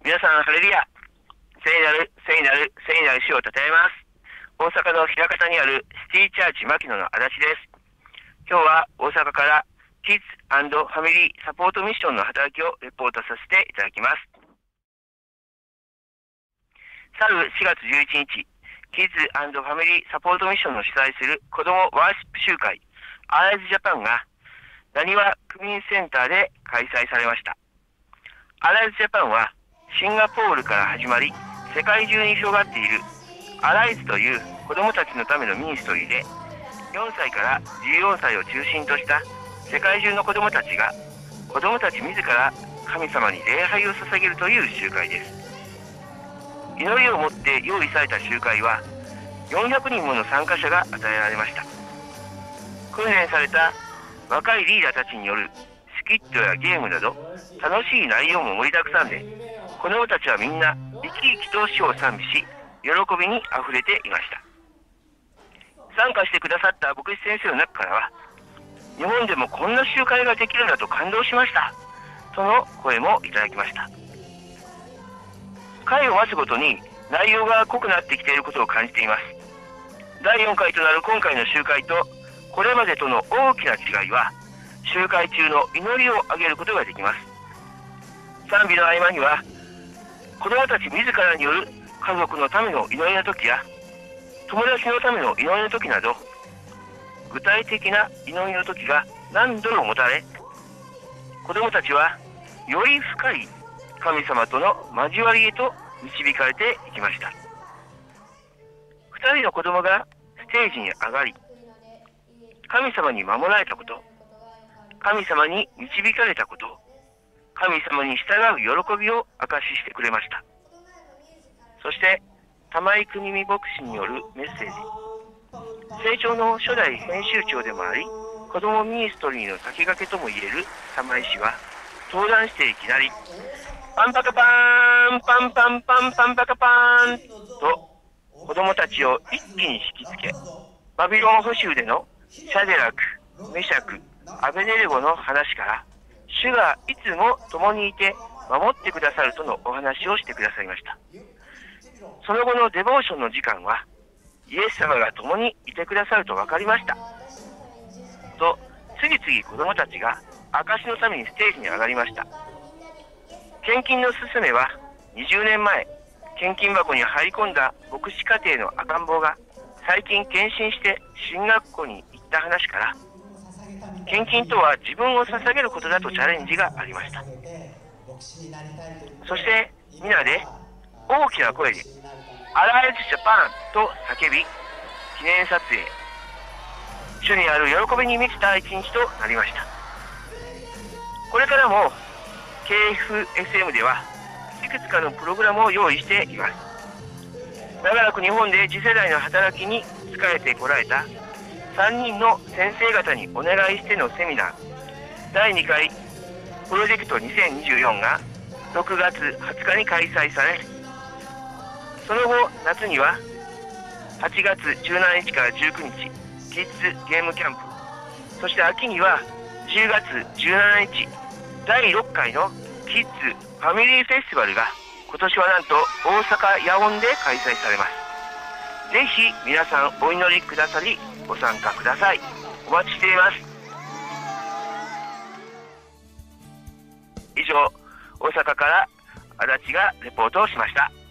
皆さん、ハレルヤ。聖なる、聖なる、聖なる主を称えます。大阪の枚方にあるシティチャーチ牧野の足立です。今日は大阪からキッズ&ファミリーサポートミッションの働きをレポートさせていただきます。去る4月11日、キッズ&ファミリーサポートミッションの主催する子どもワーシップ集会、アライズジャパンが、なにわ区民センターで開催されました。アライズジャパンは、シンガポールから始まり、世界中に広がっているアライズという子どもたちのためのミニストリーで、4歳から14歳を中心とした世界中の子どもたちが、子どもたち自ら神様に礼拝を捧げるという集会です。祈りをもって用意された集会は、400人もの参加者が与えられました。訓練された若いリーダーたちによるスキットやゲームなど楽しい内容も盛りだくさんで、子どもたちはみんな生き生きと主を賛美し、喜びにあふれていました。参加してくださった牧師先生の中からは、日本でもこんな集会ができるんだと感動しましたとの声もいただきました。回を待つごとに内容が濃くなってきていることを感じています。第4回となる今回の集会とこれまでとの大きな違いは、集会中の祈りをあげることができます。賛美の合間には、子どもたち自らによる家族のための祈りの時や、友達のための祈りの時など、具体的な祈りの時が何度も持たれ、子どもたちはより深い神様との交わりへと導かれていきました。2人の子供がステージに上がり、神様に守られたこと、神様に導かれたこと、神様に従う喜びを証ししてくれました。そして玉井邦美牧師によるメッセージ、成長の初代編集長でもあり、子どもミニストリーの先駆けともいえる玉井氏は登壇していきなり、パンパカパーン、パンパンパンパンパカパーンと子どもたちを一気に引きつけ、バビロン捕囚でのシャデラク、メシャク、アベネレゴの話から、主がいつも共にいて守ってくださるとのお話をしてくださいました。その後のデボーションの時間は、イエス様が共にいてくださると分かりましたと、次々子どもたちが証のためにステージに上がりました。献金の勧めは、20年前献金箱に入り込んだ牧師家庭の赤ん坊が最近献身して進学校に行った話から、献金とは自分を捧げることだとチャレンジがありました。そして皆で大きな声でアライズジャパンと叫び、記念撮影、主にある喜びに満ちた一日となりました。これからも KFSM ではいくつかのプログラムを用意しています。長らく日本で次世代の働きに仕えてこられた3人の先生方にお願いしてのセミナー、第2回プロジェクト2024が6月20日に開催され、その後夏には8月17日から19日キッズゲームキャンプ、そして秋には10月17日第6回のキッズファミリーフェスティバルが今年はなんと大阪野音で開催されます。ぜひ皆さんお祈りくださりご参加ください。お待ちしています。以上、大阪から足立がレポートをしました。